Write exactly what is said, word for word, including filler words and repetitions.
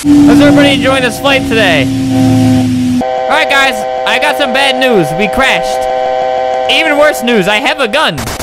How's everybody enjoying this flight today? Alright guys, I got some bad news. We crashed. Even worse news, I have a gun.